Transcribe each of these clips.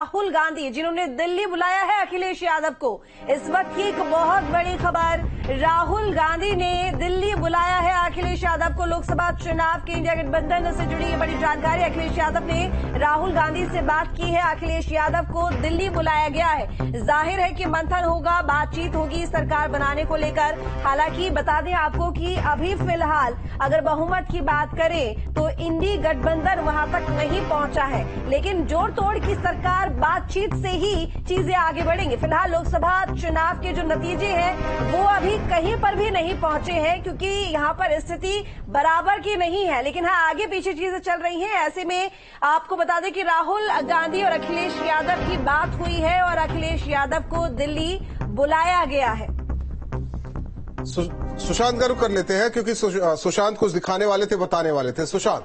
राहुल गांधी, जिन्होंने दिल्ली बुलाया है अखिलेश यादव को। इस वक्त की एक बहुत बड़ी खबर, राहुल गांधी ने दिल्ली बुलाया है अखिलेश यादव को। लोकसभा चुनाव के इंडिया गठबंधन से जुड़ी ये बड़ी जानकारी। अखिलेश यादव ने राहुल गांधी से बात की है, अखिलेश यादव को दिल्ली बुलाया गया है। जाहिर है कि मंथन होगा, बातचीत होगी सरकार बनाने को लेकर। हालांकि बता दें आपको कि अभी फिलहाल अगर बहुमत की बात करें तो इंडी गठबंधन वहां तक नहीं पहुंचा है, लेकिन जोड़ तोड़ की सरकार बातचीत से ही चीजें आगे बढ़ेंगी। फिलहाल लोकसभा चुनाव के जो नतीजे हैं वो अभी कहीं पर भी नहीं पहुंचे हैं, क्योंकि यहां पर स्थिति बराबर की नहीं है। लेकिन हाँ, आगे पीछे चीजें चल रही हैं। ऐसे में आपको बता दें कि राहुल गांधी और अखिलेश यादव की बात हुई है और अखिलेश यादव को दिल्ली बुलाया गया है। सुशांत का रुख कर लेते हैं, क्योंकि सुशांत कुछ दिखाने वाले थे, बताने वाले थे। सुशांत,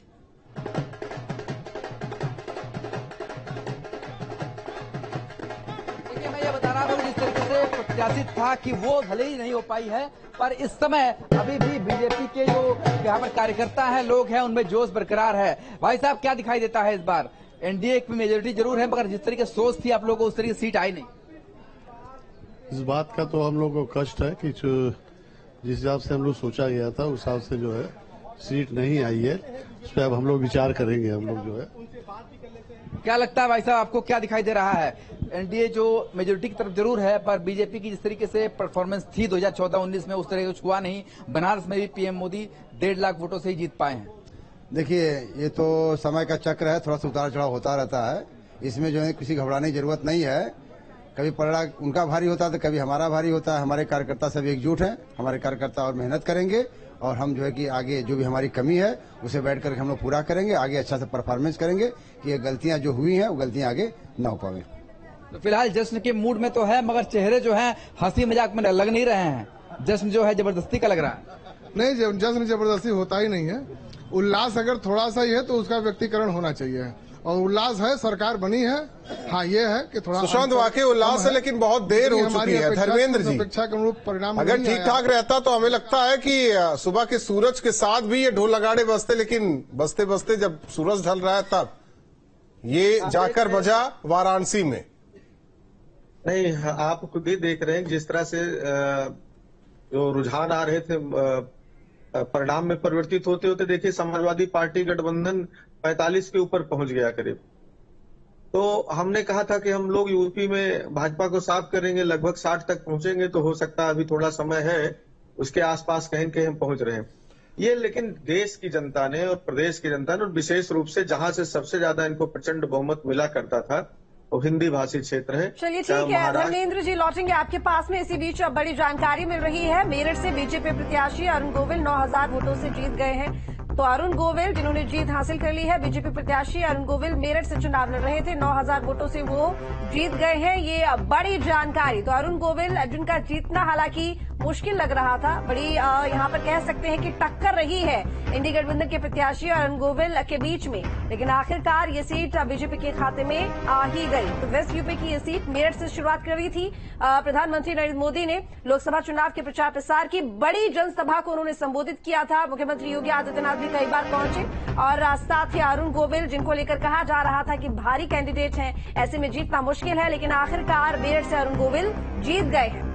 देखिए, मैं ये बता रहा था जिस तरीके से प्रत्याशित था कि वो भले ही नहीं हो पाई है, पर इस समय अभी भी बीजेपी के जो यहाँ पर कार्यकर्ता हैं, लोग हैं, उनमें जोश बरकरार है। भाई साहब, क्या दिखाई देता है इस बार? एनडीए की मेजोरिटी जरूर है, मगर जिस तरीके सोच थी आप लोगों को उस तरीके सीट आई नहीं। इस बात का तो हम लोगों को कष्ट है कि जिस हिसाब से हम लोग सोचा गया था उस हिसाब से जो है सीट नहीं आई है। उस पर अब हम लोग विचार करेंगे। हम लोग जो है, क्या लगता है भाई साहब, आपको क्या दिखाई दे रहा है? एनडीए जो मेजोरिटी की तरफ जरूर है, पर बीजेपी की जिस तरीके से परफॉर्मेंस थी 2014-19 में, उस तरह कुछ हुआ नहीं। बनारस में भी पीएम मोदी 1.5 लाख वोटों से ही जीत पाए हैं। देखिए, ये तो समय का चक्र है, थोड़ा सा उतार चढ़ाव होता रहता है। इसमें जो है किसी घबराने की जरूरत नहीं है। कभी परिणाम उनका भारी होता है तो कभी हमारा भारी होता है। हमारे कार्यकर्ता सब एकजुट हैं, हमारे कार्यकर्ता और मेहनत करेंगे और हम जो है कि आगे जो भी हमारी कमी है उसे बैठ कर हम लोग पूरा करेंगे। आगे अच्छा से परफॉर्मेंस करेंगे कि ये गलतियां जो हुई हैं वो गलतियां आगे न हो पावे। तो फिलहाल जश्न के मूड में तो है, मगर चेहरे जो हैं हंसी मजाक में लग नहीं रहे हैं। जश्न जो है जबरदस्ती का लग रहा है। नहीं, जश्न जबरदस्ती होता ही नहीं है। उल्लास अगर थोड़ा सा ही है तो उसका व्यक्तिकरण होना चाहिए, और उल्लास है, सरकार बनी है। हाँ, ये है कि थोड़ा सुशांत वाकई उल्लास है, लेकिन बहुत देर हो चुकी है। धर्मेंद्र जी, अपेक्षा के अनुरूप परिणाम अगर ठीक ठाक रहता तो हमें लगता है कि सुबह के सूरज के साथ भी ये ढोल नगाड़े बजते, लेकिन बजते बजते जब सूरज ढल रहा है तब ये जाकर बजा वाराणसी में। नहीं, आप खुद ही देख रहे हैं जिस तरह से जो रुझान आ रहे थे परिणाम में परिवर्तित होते होते, देखिए समाजवादी पार्टी गठबंधन 45 के ऊपर पहुंच गया करीब। तो हमने कहा था कि हम लोग यूपी में भाजपा को साफ करेंगे, लगभग 60 तक पहुंचेंगे। तो हो सकता है अभी थोड़ा समय है, उसके आसपास कहीं कहीं हम पहुंच रहे हैं ये। लेकिन देश की जनता ने और प्रदेश की जनता ने, और विशेष रूप से जहां से सबसे ज्यादा इनको प्रचंड बहुमत मिला करता था वो हिंदी भाषी क्षेत्र है। चलिए ठीक है, धर्मेंद्र जी लौटेंगे आपके पास में। इसी बीच अब बड़ी जानकारी मिल रही है, मेरठ से बीजेपी प्रत्याशी अरुण गोविल 9000 वोटों से जीत गए हैं। तो अरुण गोविल जिन्होंने जीत हासिल कर ली है, बीजेपी प्रत्याशी अरुण गोविल मेरठ से चुनाव लड़ रहे थे, 9000 वोटों से वो जीत गए हैं। ये बड़ी जानकारी। तो अरुण गोविल जिनका जीतना हालांकि मुश्किल लग रहा था, बड़ी यहाँ पर कह सकते हैं कि टक्कर रही है इंडी गठबंधन के प्रत्याशी और अरुण गोविल के बीच में, लेकिन आखिरकार ये सीट बीजेपी के खाते में आ ही गई। तो वेस्ट यूपी की ये सीट मेरठ से शुरुआत कर रही थी। प्रधानमंत्री नरेंद्र मोदी ने लोकसभा चुनाव के प्रचार प्रसार की बड़ी जनसभा को उन्होंने संबोधित किया था। मुख्यमंत्री योगी आदित्यनाथ भी कई बार पहुंचे और साथ ही अरुण गोविल, जिनको लेकर कहा जा रहा था कि भारी कैंडिडेट हैं, ऐसे में जीतना मुश्किल है, लेकिन आखिरकार मेरठ से अरुण गोविल जीत गए हैं।